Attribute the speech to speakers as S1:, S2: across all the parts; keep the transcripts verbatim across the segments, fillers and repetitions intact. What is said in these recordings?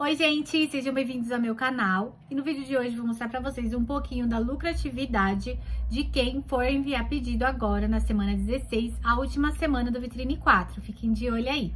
S1: Oi gente, sejam bem-vindos ao meu canal e no vídeo de hoje vou mostrar para vocês um pouquinho da lucratividade de quem for enviar pedido agora na semana dezesseis, a última semana do Vitrine quatro, fiquem de olho aí.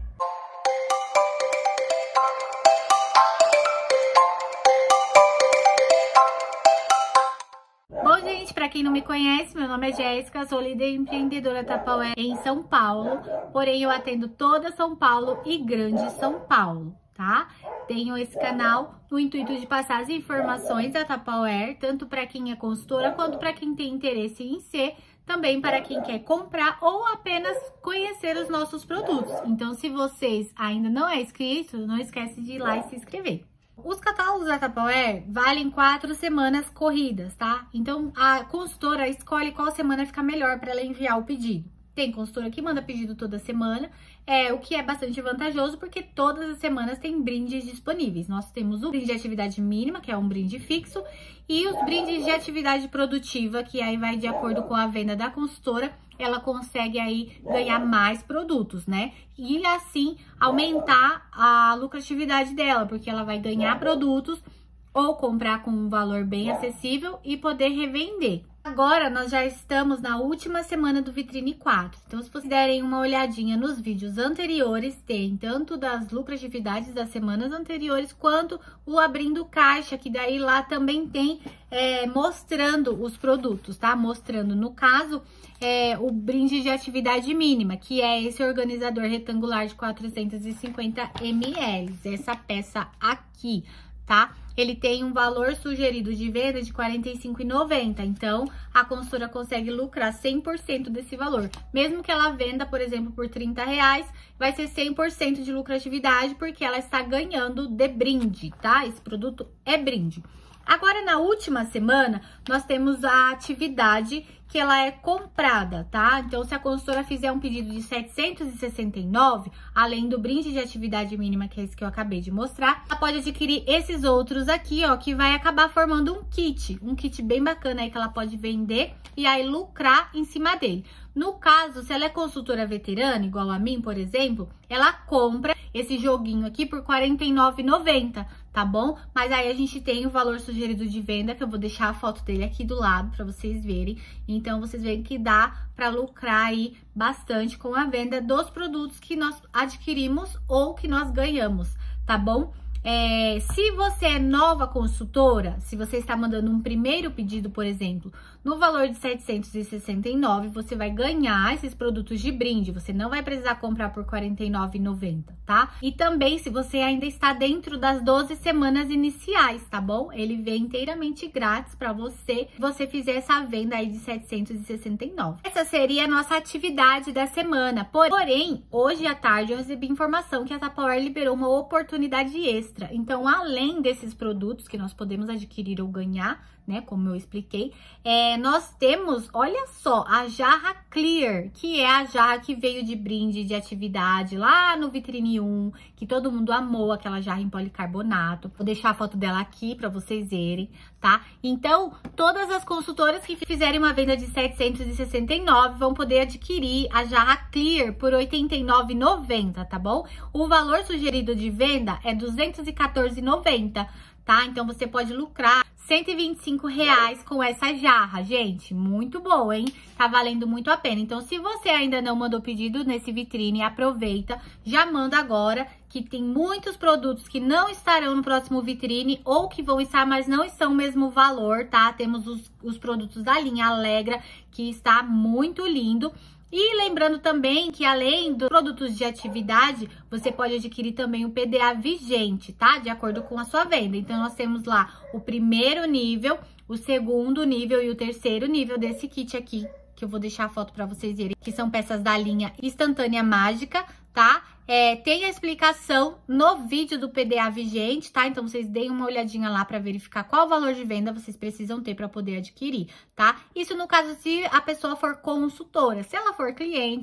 S1: Bom gente, para quem não me conhece, meu nome é Jéssica, sou líder empreendedora Tupperware em São Paulo, porém eu atendo toda São Paulo e Grande São Paulo, tá? Tenho esse canal no intuito de passar as informações da Tupperware, tanto para quem é consultora, quanto para quem tem interesse em ser, também para quem quer comprar ou apenas conhecer os nossos produtos. Então, se vocês ainda não é inscrito, não esquece de ir lá e se inscrever. Os catálogos da Tupperware valem quatro semanas corridas, tá? Então, a consultora escolhe qual semana fica melhor para ela enviar o pedido. Tem consultora que manda pedido toda semana, é, o que é bastante vantajoso, porque todas as semanas tem brindes disponíveis. Nós temos o brinde de atividade mínima, que é um brinde fixo, e os brindes de atividade produtiva, que aí vai de acordo com a venda da consultora, ela consegue aí ganhar mais produtos, né? E assim aumentar a lucratividade dela, porque ela vai ganhar produtos ou comprar com um valor bem acessível e poder revender. Agora, nós já estamos na última semana do Vitrine quatro, então se vocês derem uma olhadinha nos vídeos anteriores, tem tanto das lucratividades das semanas anteriores, quanto o abrindo caixa, que daí lá também tem é, mostrando os produtos, tá? Mostrando, no caso, é, o brinde de atividade mínima, que é esse organizador retangular de quatrocentos e cinquenta mililitros, essa peça aqui, tá? Ele tem um valor sugerido de venda de quarenta e cinco reais e noventa centavos, então a consultora consegue lucrar cem por cento desse valor. Mesmo que ela venda, por exemplo, por trinta reais, vai ser cem por cento de lucratividade, porque ela está ganhando de brinde, tá? Esse produto é brinde. Agora, na última semana, nós temos a atividade que ela é comprada, tá? Então, se a consultora fizer um pedido de setecentos e sessenta e nove reais, além do brinde de atividade mínima, que é esse que eu acabei de mostrar, ela pode adquirir esses outros aqui, ó, que vai acabar formando um kit, um kit bem bacana aí que ela pode vender e aí lucrar em cima dele. No caso, se ela é consultora veterana, igual a mim, por exemplo, ela compra esse joguinho aqui por quarenta e nove reais e noventa centavos, tá bom? Mas aí a gente tem o valor sugerido de venda, que eu vou deixar a foto dele aqui do lado para vocês verem. Então, vocês veem que dá para lucrar aí bastante com a venda dos produtos que nós adquirimos ou que nós ganhamos, tá bom? É, se você é nova consultora, se você está mandando um primeiro pedido, por exemplo, no valor de setecentos e sessenta e nove reais, você vai ganhar esses produtos de brinde. Você não vai precisar comprar por quarenta e nove reais e noventa centavos, tá? E também, se você ainda está dentro das doze semanas iniciais, tá bom? Ele vem inteiramente grátis para você, se você fizer essa venda aí de setecentos e sessenta e nove reais. Essa seria a nossa atividade da semana. Porém, hoje à tarde eu recebi informação que a Tupperware liberou uma oportunidade extra. Então, além desses produtos que nós podemos adquirir ou ganhar, né, como eu expliquei, é, nós temos, olha só, a jarra Clear, que é a jarra que veio de brinde de atividade lá no Vitrine um, que todo mundo amou, aquela jarra em policarbonato. Vou deixar a foto dela aqui para vocês verem, tá? Então, todas as consultoras que fizerem uma venda de setecentos e sessenta e nove vão poder adquirir a jarra Clear por oitenta e nove reais e noventa centavos, tá bom? O valor sugerido de venda é duzentos e quatorze reais e noventa centavos, tá? Então, você pode lucrar cento e vinte e cinco reais com essa jarra, gente. Muito boa, hein? Tá valendo muito a pena. Então, se você ainda não mandou pedido nesse Vitrine, aproveita, já manda agora, que tem muitos produtos que não estarão no próximo Vitrine ou que vão estar, mas não estão o mesmo valor, tá? Temos os, os produtos da linha Alegra, que está muito lindo. E lembrando também que além dos produtos de atividade, você pode adquirir também o P D A vigente, tá? De acordo com a sua venda. Então, nós temos lá o primeiro nível, o segundo nível e o terceiro nível desse kit aqui, que eu vou deixar a foto para vocês verem, que são peças da linha Instantânea Mágica, tá? É, tem a explicação no vídeo do P D A vigente, tá? Então, vocês deem uma olhadinha lá para verificar qual o valor de venda vocês precisam ter para poder adquirir, tá? Isso no caso se a pessoa for consultora. Se ela for cliente,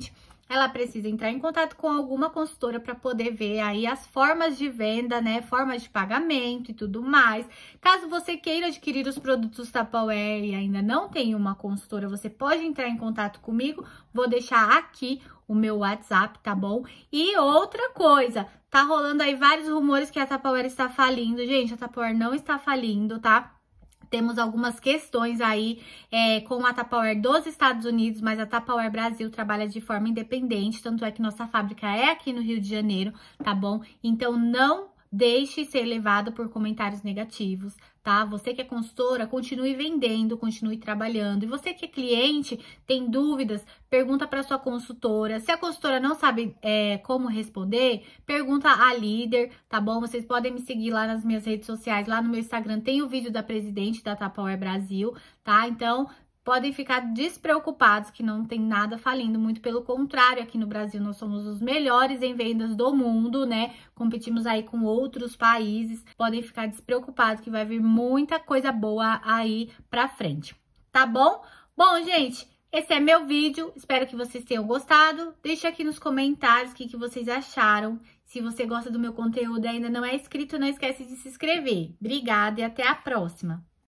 S1: ela precisa entrar em contato com alguma consultora para poder ver aí as formas de venda, né? Formas de pagamento e tudo mais. Caso você queira adquirir os produtos Tupperware e ainda não tem uma consultora, você pode entrar em contato comigo. Vou deixar aqui o meu WhatsApp, tá bom? E outra coisa, tá rolando aí vários rumores que a Tupperware está falindo. Gente, a Tupperware não está falindo, tá? Temos algumas questões aí é, com a Tupperware dos Estados Unidos, mas a Tupperware Brasil trabalha de forma independente, tanto é que nossa fábrica é aqui no Rio de Janeiro, tá bom? Então, não deixe ser levado por comentários negativos, tá? Você que é consultora, continue vendendo, continue trabalhando. E você que é cliente, tem dúvidas, pergunta para sua consultora. Se a consultora não sabe é, como responder, pergunta à líder, tá bom? Vocês podem me seguir lá nas minhas redes sociais, lá no meu Instagram tem o vídeo da presidente da Tupperware Brasil, tá? Então, podem ficar despreocupados que não tem nada falindo, muito pelo contrário, aqui no Brasil nós somos os melhores em vendas do mundo, né? Competimos aí com outros países, podem ficar despreocupados que vai vir muita coisa boa aí pra frente, tá bom? Bom, gente, esse é meu vídeo, espero que vocês tenham gostado, deixa aqui nos comentários o que, que vocês acharam, se você gosta do meu conteúdo e ainda não é inscrito, não esquece de se inscrever. Obrigada e até a próxima!